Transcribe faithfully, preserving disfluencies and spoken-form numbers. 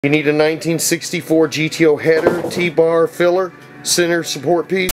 You need a nineteen sixty-four G T O header, T-bar, filler, center support piece.